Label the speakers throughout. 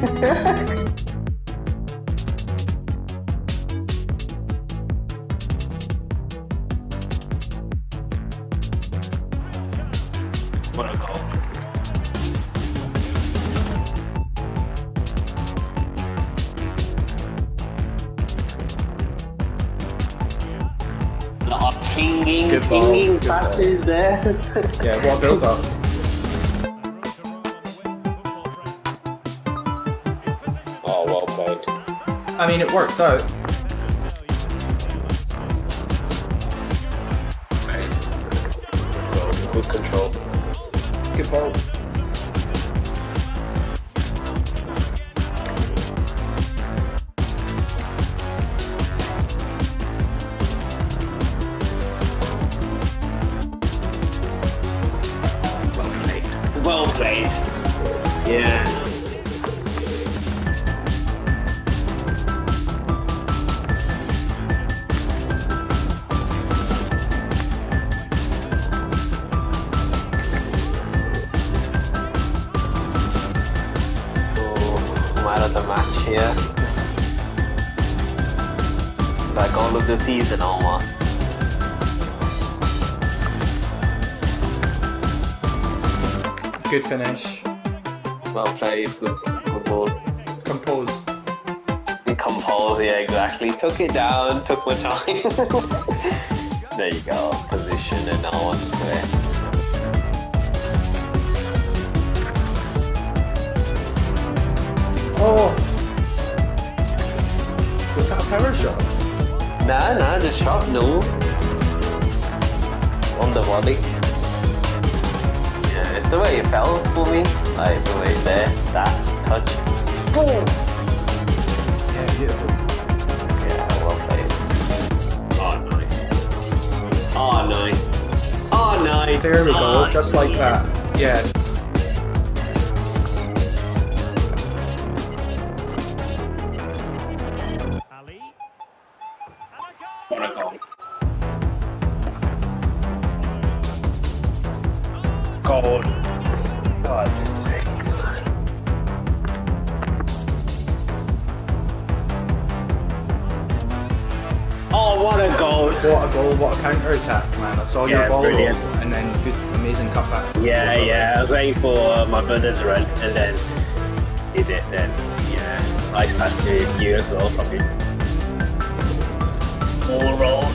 Speaker 1: What a goal. Lot of pinging passes there.
Speaker 2: Yeah, what a build up.
Speaker 1: Oh, well played.
Speaker 2: I mean, it worked out.
Speaker 1: Good control.
Speaker 2: Good ball.
Speaker 1: Well played. Yeah. Man of the match here. Like all of the season almost.
Speaker 2: Good finish.
Speaker 1: Well played, good ball.
Speaker 2: Compose.
Speaker 1: Compose, yeah, exactly. Took it down, took my time. There you go, position and all one square.
Speaker 2: Oh! Was that a power shot?
Speaker 1: Nah, the shot, no. On the volley. Yeah, it's the way it fell for me. Like the way there, that touch. Boom!
Speaker 2: Yeah, beautiful.
Speaker 1: Yeah, well played. Oh, nice. Oh, nice. Oh, nice.
Speaker 2: There we go, just like that. Yeah.
Speaker 1: What a goal. Goal. God's sake. Oh, what a goal.
Speaker 2: What a goal, what a counter attack, man. I saw your ball
Speaker 1: brilliant.
Speaker 2: roll and then good, amazing cutback.
Speaker 1: Yeah, I was waiting for my brother's run and then he did then. Yeah, nice pass to you as well, probably. All roll.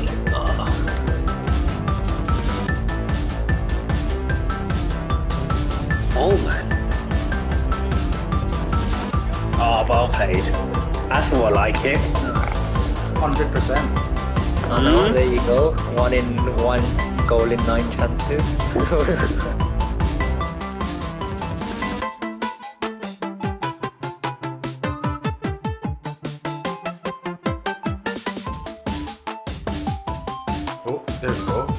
Speaker 1: Oh man. Oh, well played. That's more like it.
Speaker 2: 100%.
Speaker 3: Oh no, there you go. 1 goal in 9 chances.
Speaker 2: Oh, there we go.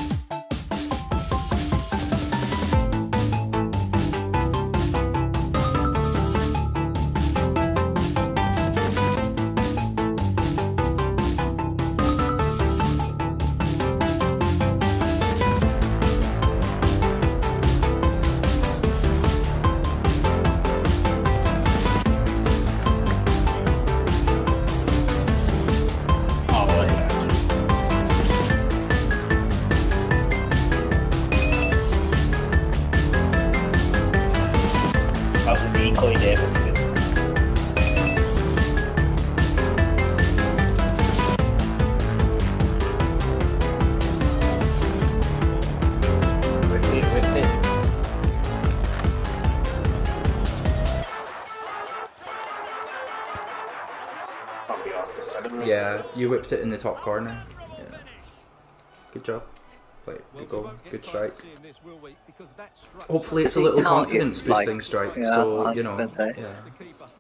Speaker 1: Decoy there. With it. Probably asked to celebrate.
Speaker 2: Yeah, you whipped it in the top corner. Yeah. Good job. Good goal, good strike. Hopefully it's a little confidence boosting strike, so you know. Yeah.